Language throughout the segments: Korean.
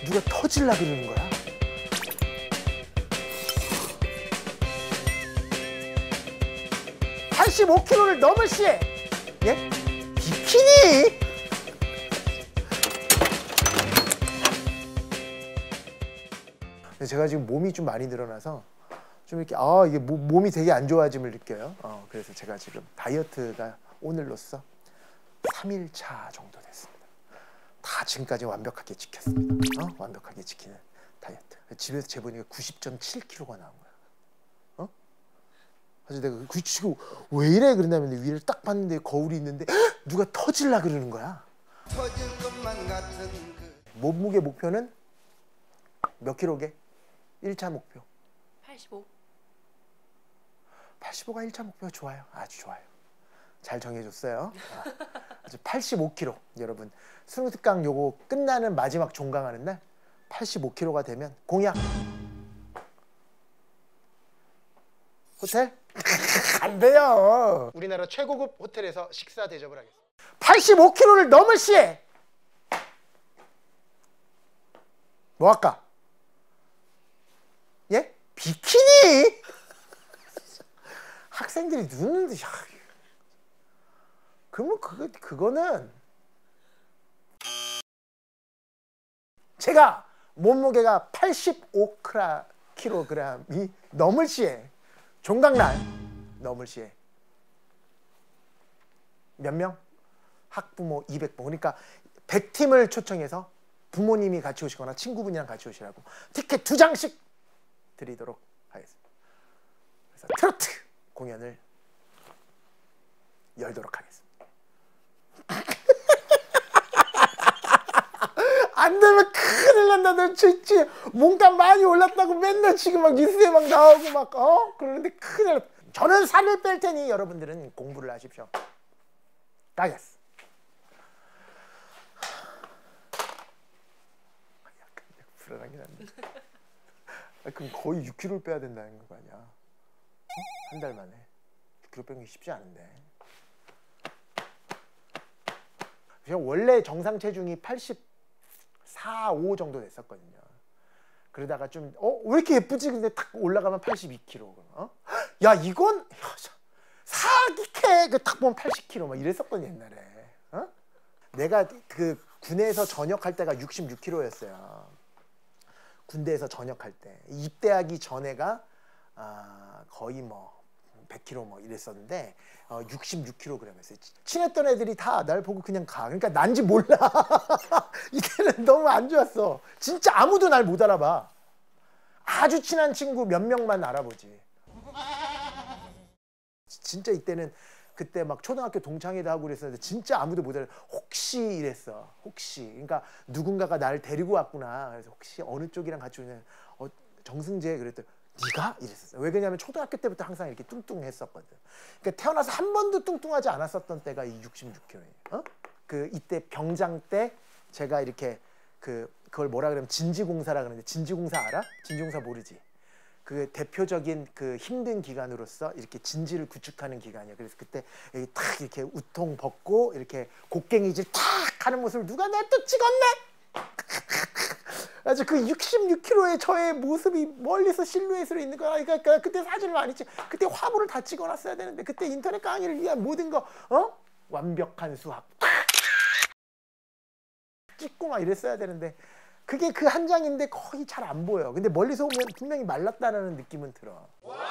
누가 터질라 그러는 거야? (85kg를) 넘을 시에 예? 비키니? 제가 지금 몸이 좀 많이 늘어나서 좀 이렇게 이게 몸이 되게 안 좋아짐을 느껴요. 그래서 제가 지금 다이어트가 오늘로써 3일차 정도 됐습니다. 다 지금까지 완벽하게 지켰습니다. 완벽하게 지키는 다이어트. 집에서 재보니까 90.7kg가 나온 거야. 그래서 내가 지금 왜 이래 그런다면 위를 딱 봤는데 거울이 있는데 누가 터질라 그러는 거야. 터질 것만 같은 몸무게 목표는 몇 킬로게? 1차 목표 85. 85가 1차 목표. 좋아요. 아주 좋아요. 잘 정해줬어요. 아주 85kg. 여러분 수능특강 요거 끝나는 마지막 종강하는 날 85kg가 되면 공약 호텔? 안 돼요. 우리나라 최고급 호텔에서 식사 대접을 하겠습니다. 85kg를 넘을 시에 뭐 할까? 예? 비키니? 학생들이 눕는데 그러면 그거는 제가 몸무게가 85kg이 넘을 시에 종강날 넘을 시에 몇 명? 학부모 200분. 그러니까 100팀을 초청해서 부모님이 같이 오시거나 친구분이랑 같이 오시라고 티켓 2장씩 드리도록 하겠습니다. 그래서 트로트 공연을 열도록 하겠습니다. 안 되면 큰일 난다. 너 진짜 몸값 많이 올랐다고 맨날 지금 막 뉴스에 막 나오고 막 그러는데 큰일 났다. 저는 살을 뺄 테니 여러분들은 공부를 하십시오. 가겠어. 약간 불안하긴 한데. 그럼 거의 6kg를 빼야 된다는 거 아니야? 한 달 만에 6kg 빼는 게 쉽지 않은데. 제가 원래 정상 체중이 84, 5 정도 됐었거든요. 그러다가 좀 왜 이렇게 예쁘지? 근데 탁 올라가면 82kg. 야 이건 사기캐 딱 보면 80kg 막 이랬었거든 옛날에. 내가 그 군에서 전역할 때가 66kg였어요. 군대에서 전역할 때 입대하기 전에가 거의 뭐 100kg 뭐 이랬었는데 66kg이었어요. 친했던 애들이 다 날 보고 그냥 가. 그러니까 난지 몰라. 이때는 너무 안 좋았어. 진짜 아무도 날 못 알아봐. 아주 친한 친구 몇 명만 알아보지. 진짜 이때는 그때 막 초등학교 동창회도 하고 그랬었는데 진짜 아무도 못 알아. 혹시 이랬어. 혹시. 그러니까 누군가가 나를 데리고 왔구나. 그래서 혹시 어느 쪽이랑 같이 오냐. 정승재 그랬더니 네가? 이랬었어. 왜 그러냐면 초등학교 때부터 항상 이렇게 뚱뚱했었거든. 그러니까 태어나서 한 번도 뚱뚱하지 않았었던 때가 이 66kg예요. 그 이때 병장 때 제가 이렇게 그걸 뭐라 그러면 진지공사라 그러는데 진지공사 알아? 진지공사 모르지? 그 대표적인 그 힘든 기간으로서 이렇게 진지를 구축하는 기간이야. 그래서 그때 탁 이렇게 우통 벗고 이렇게 곡괭이질 탁 하는 모습을 누가 내 또 찍었네? 아주 그 66kg의 저의 모습이 멀리서 실루엣으로 있는 거야. 그러니까 그때 사진을 많이 찍. 그때 화보를 다 찍어놨어야 되는데 그때 인터넷 강의를 위한 모든 거 완벽한 수학 찍고 막 이랬어야 되는데 그게 그 한 장인데 거의 잘 안 보여. 근데 멀리서 보면 분명히 말랐다는 느낌은 들어.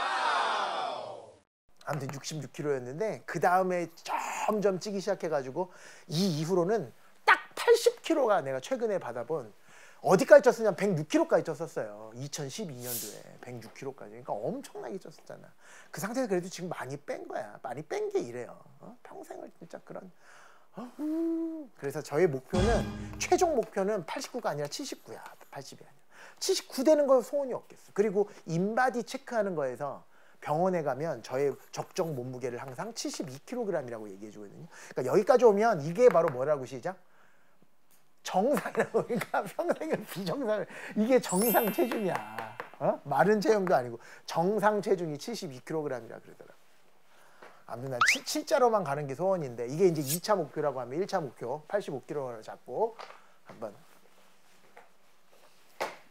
아무튼 66kg였는데 그 다음에 점점 찌기 시작해가지고 이 이후로는 딱 80kg가 내가 최근에 받아본 어디까지 쪘었냐면 106kg까지 쪘었어요. 2012년도에 106kg까지. 그러니까 엄청나게 쪘었잖아. 그 상태에서 그래도 지금 많이 뺀 거야. 많이 뺀 게 이래요. 평생을 진짜 그런. 그래서 저의 목표는 최종 목표는 89가 아니라 79야. 80이 아니라. 79 되는 거 소원이 없겠어. 그리고 인바디 체크하는 거에서 병원에 가면 저의 적정 몸무게를 항상 72kg이라고 얘기해 주거든요. 그러니까 여기까지 오면 이게 바로 뭐라고 시작? 정상이라고. 그러니까 평생을 비정상을. 이게 정상 체중이야. 마른 체형도 아니고 정상 체중이 72kg이라 그러더라고. 아무튼 난 7자로만 가는 게 소원인데 이게 이제 2차 목표라고 하면 1차 목표 85kg를 잡고 한번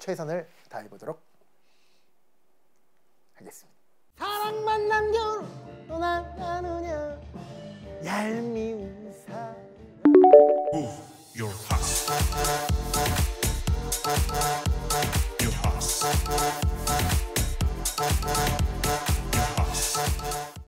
최선을 다해보도록 하겠습니다. 사랑만 남겨 떠나가느냐 얄미운